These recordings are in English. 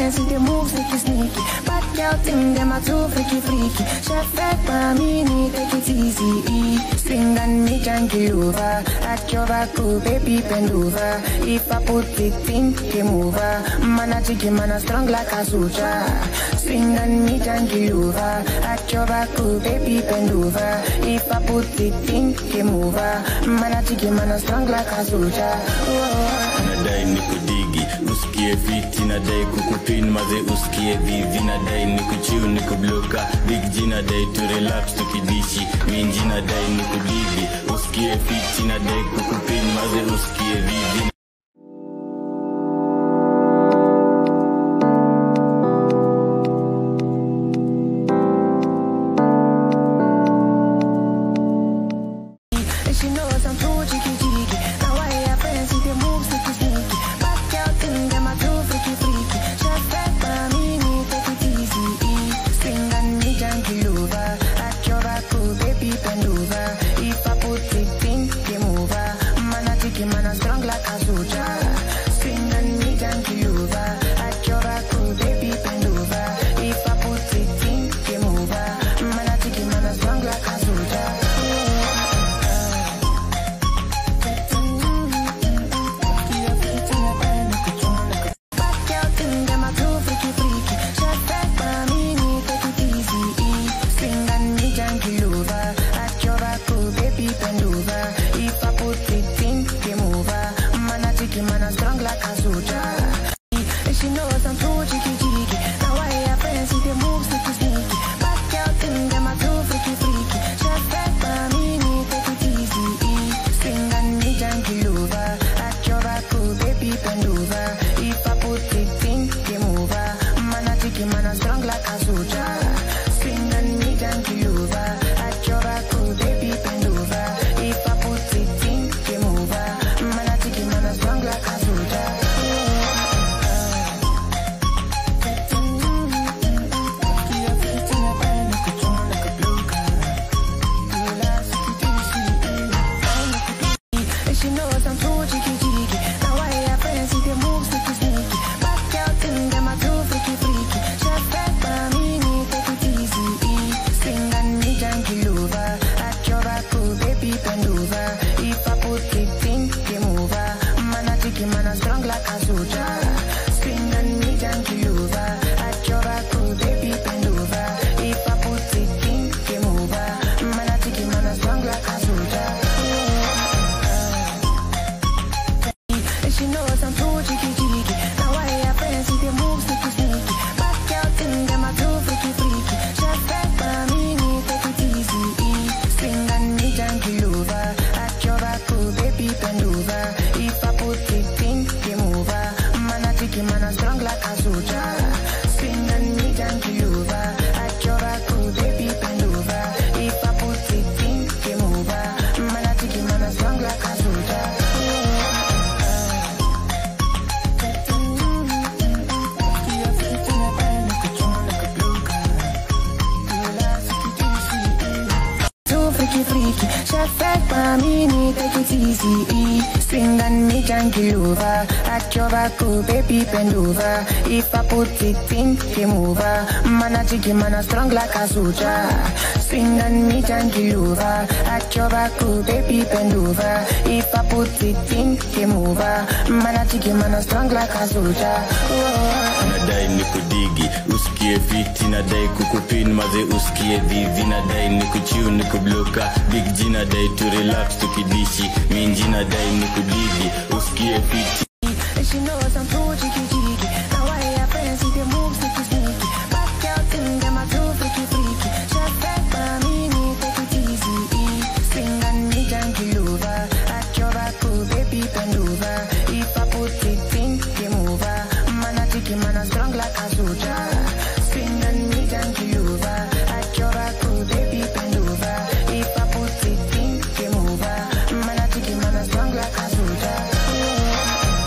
fancy the moves sneaky sneaky. Back out thing them are too freaky freaky. Chef back by me, take it easy. Swing and me junkie over. At your back, oh, baby bend over. If I put it in, game over. Man a jiggy, man a strong like a soldier. Swing and me junkie over. At your back, oh, baby bend over. If I put it in, game over. Man a jiggy, man a strong like a soldier. Nadai nikudigi, usikie fiti. Nadai kukupin maze usikie vivi. Nadai nikuchiu nikubloka. Big G nadai to relax tukidishi. Minji nadai nikudigi, usikie fiti. Nadai kukupin maze usikie vivi. Swing and me junkie over. At your back, oh, baby bend over. If I put it in, game over. Man a jiggy, man a strong like a soldier. Swing and me junkie over. At your back, oh, baby bend over. If I put it in, game over. Man a jiggy, man a strong like a soldier. Nadai nikudigi, usikie fiti. Nadai kukupin maze usikie vivi. Nadai nikuchiu nikubloka. Big G nadai to relax tukidishi. Minji nadai nikudigi, usikie fiti. She knows I'm too jiggy jiggy. Now I have fancy the moves sneaky sneaky. Back out in them are too freaky freaky. Chef back by me, take it easy. Swing and me junkie over. At your back, oh, baby bend over. If I put it in, game over. Man a jiggy, man a strong like a soldier. Swing and me junkie over. At your back, oh, baby bend over. If I put it in, game over. Man a jiggy, man a strong like a soldier.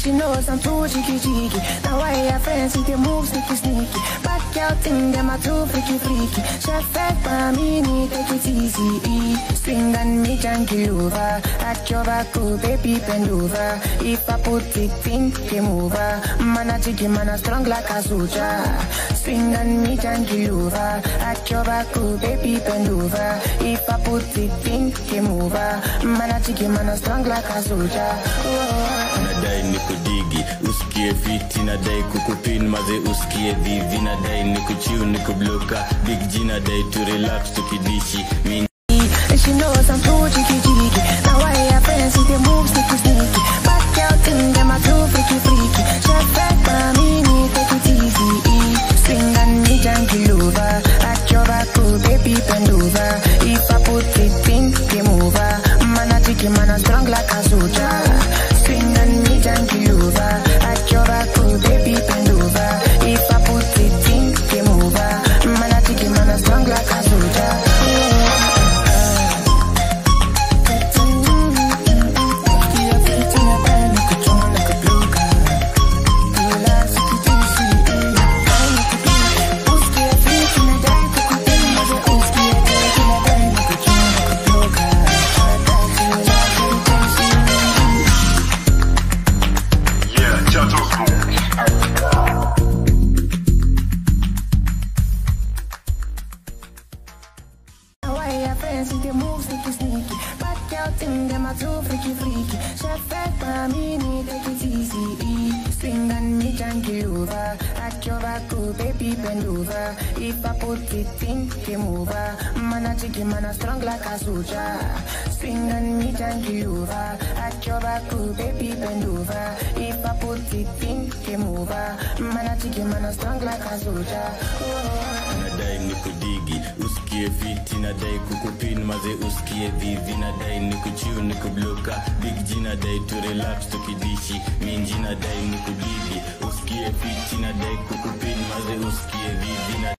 She knows I'm too cheeky. Now why her friends see the move sneaky. Bad girl thing, them are too freaky. Chef fed by me, take it easy. Swing and me junkie over. At your back, baby, bend over. If I put it in, game over. Man a jiggy, man a strong like a soldier. Swing and me junkie over. At your back, baby, bend over. If I put it in, game over. Man a jiggy, man a strong like a soldier. Nadai nikudigi, usikie fiti. Nadai kukupin maze usikie vivi. Nadai nikuchiu nikubloka. Big G nadai to relax tukidishi. She knows I'm too cheeky. Now why her friends see the moves sneaky. Back out thing, them are too freaky. Chef back by me, take it easy. Swing and me junkie over. At your back, baby, bend over. If I put it in, game over. Man a jiggy, man a strong like a soldier. Swing and me junkie over. At your back, baby, bend over. If I put it in, game over. Man a jiggy, man a strong like a soldier. If I put it in, game over. Man a jiggy, man a strong like a soldier. Swing and me junkie over. At your back, baby, bend over. If I put it in, game over. Man a jiggy, man a strong like a soldier. Nadai nikudigi, usikie fiti. Nadai kukupin maze usikie vivi. Nadai nikuchiu nikubloka. Big G nadai to relax tukidishi. Minji nadai nikudigi, usikie fiti. Nadai kukupin maze usikie vivi.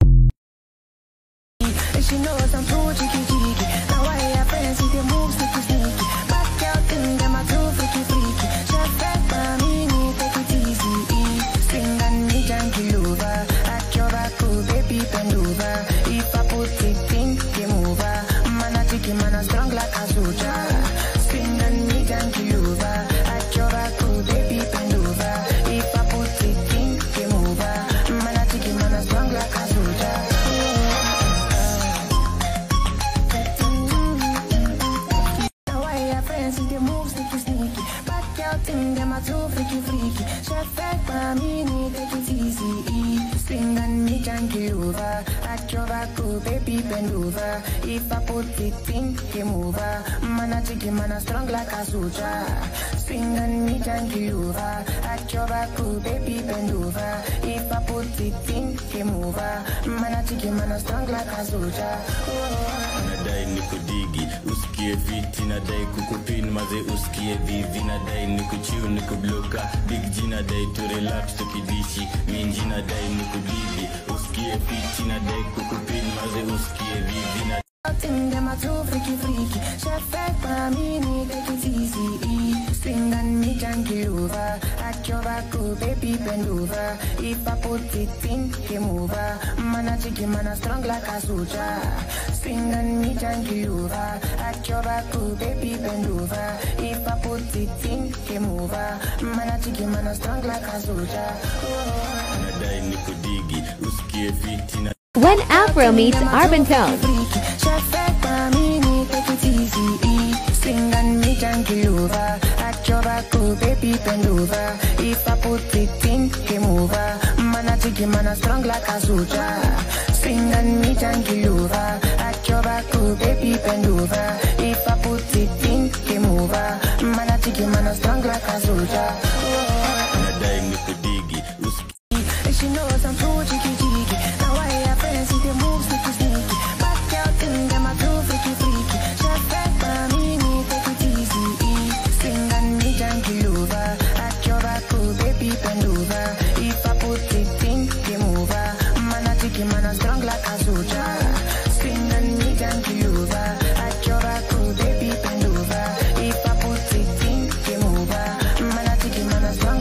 She knows I'm too cheeky. Now why her friends see the moves sneaky. Back out thing, them are too freaky. Chef back by me, take it easy. Swing and me junkie over. At your back, baby, bend over. If I put it in, game over. Man a jiggy, man a strong like a soldier. Swing and me junkie over. At your back, baby, bend over. If I put it in, game over. Man a jiggy, man a strong like a soldier. See the moves sneaky. Back out thing, them are too freaky. Chef back by me, take it easy. Swing and me junkie over. At your back, baby, bend over. If I put it in, game over. Man a jiggy, man a strong like a soldier. Swing and me junkie over. At your back, baby, bend over. If I put it in, game over. Man a jiggy, man a strong like a soldier. Nadai nikudigi, usikie fiti. Nadai kukupin maze usikie vivi. Nadai nikuchiu nikubloka. Big G nadai to relax tukidishi. Minji nadai nikudigi, usikie fiti. Nadai kukupin maze usikie vivi. Thing, them are too freaky. Chef back by me, take it easy. Swing and me junkie over. At your back, baby, bend over. If I put it in, game over. Man a jiggy, man a strong like a soldier. Swing and me junkie over. At your back, baby, bend over. If I put it in, game over. Man a jiggy, man a strong like a soldier. Nadai nikudigi, usikie fiti. When Afro meets Urban Tone. Chef back by me, take it easy. Swing and me junkie over. At your back, baby, bend over. If I put it in, game over. Man a jiggy, man a strong like a soldier. Swing and me junkie over. At your back, baby, bend over. If I put it in, game over. Man a jiggy, man a strong like a soldier. Nadai nikudigi, she knows I'm too cheeky. Now why her friends see the moves sneaky. Back out thing, them are too freaky. Chef back by me, take it easy. Swing and me junkie over. At your back, baby, bend over. If I put it in, game over. Man a jiggy, man a strong like a soldier. Swing and me junkie over. At your back, baby, bend over. If I put it in, game over. Man a jiggy, man a strong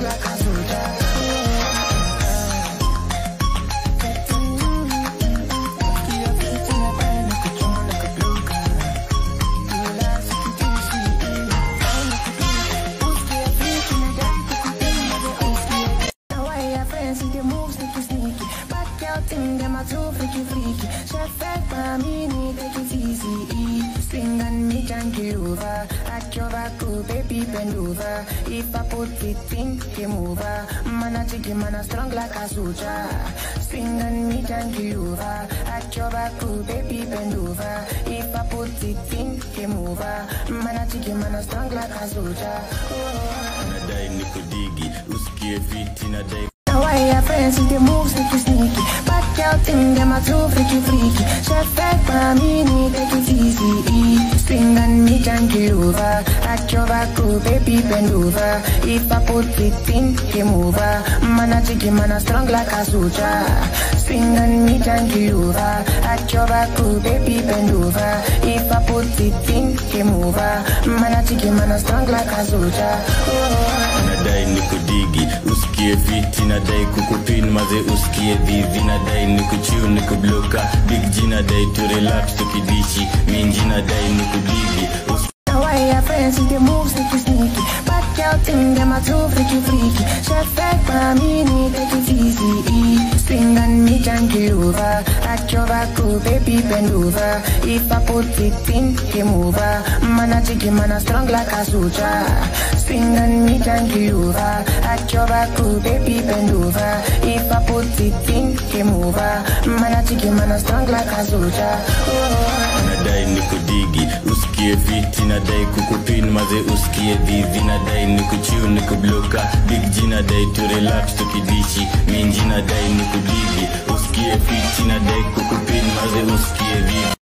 back, baby, bend over. If I put it in, game over. Mana chiki, mana strong like a soldier. Swing on me, jungle over. At your back, baby, bend over. If I put it in, game over. Mana chiki, mana strong like a soldier. Nadai niko digi, usikie fiti nadai. Why your friends with the moves sneaky sneaky? Back out in them are too freaky freaky. Chef back by me, take it easy. Swing on me, jungle over. At your back, baby, bend over. If I put it in, game over. Mana chiki, mana strong like a soldier. Swing on me, jungle over. At your back, baby, bend over. If I put it in, game over. Mana chiki, mana strong like a soldier. Nadai niko digi, usikie fiti nadai kukupin maze usikie vivi nadai niko chill niko bloka big G nadai to relax tukidishi minji nadai niko digi. Why your friends with the moves sneaky sneaky? Back out in them are too freaky freaky. Chef back by me, take it easy. Swing on me, jungle over. At your back, baby, bend over. If I put it in, game over. Mana chiki, mana strong like a soldier. Swing on me, jungle over. At your back, baby, bend over. If I put it in, game over. Mana chiki, mana strong like a soldier. Nadai niko digi, usikie fiti nadai kukupin maze usikie vivi nadai niko chill niko bloka big G nadai to relax tukidishi minji nadai niko digi, usikie fiti nadai kukupin maze usikie vivi.